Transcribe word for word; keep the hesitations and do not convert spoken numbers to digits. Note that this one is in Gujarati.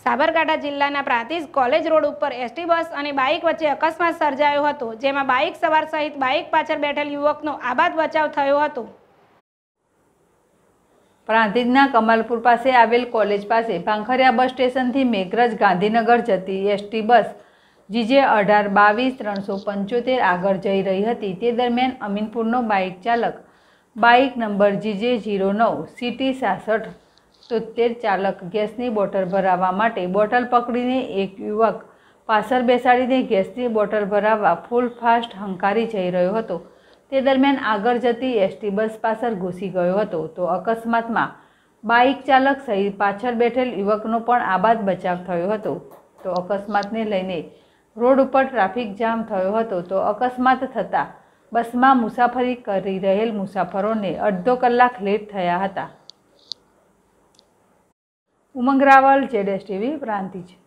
સાબરકાંઠા જિલ્લાના પ્રાંતિજ કોલેજ રોડ ઉપર એસટી બસ અને બાઇક વચ્ચે અકસ્માત સર્જાયો હતો, જેમાં બાઇક સવાર સહિત બાઇક પાછળ બેઠેલ યુવકનો આબાદ બચાવ થયો હતો। પ્રાંતિજના કમલપુર પાસે આવેલ કોલેજ પાસે પાંખરિયા બસ સ્ટેશનથી મેઘરજ ગાંધીનગર જતી એસટી બસ જીજે અઢાર બાવીસ ત્રણસો પંચોતેર આગળ જઈ રહી હતી। તે દરમિયાન અમીનપુરનો બાઇક ચાલક બાઇક નંબર જીજે ઝીરો નવ સીટી સાસઠ તોતેર ચાલક ગેસની બોટલ ભરાવવા માટે બોટલ પકડીને એક યુવક પાછળ બેસાડીને ગેસની બોટલ ભરાવવા ફૂલ ફાસ્ટ હંકારી જઈ રહ્યો હતો। તે દરમિયાન આગળ જતી એસટી બસ પાછળ ઘૂસી ગયો હતો, તો અકસ્માતમાં બાઇક ચાલક સહિત પાછળ બેઠેલ યુવકનો પણ આબાદ બચાવ થયો હતો। તો અકસ્માતને લઈને રોડ ઉપર ટ્રાફિક જામ થયો હતો। તો અકસ્માત થતાં બસમાં મુસાફરી કરી રહેલ મુસાફરોને અડધો કલાક લેટ થયા હતા। Umang Raval, Z S TV, Prantij.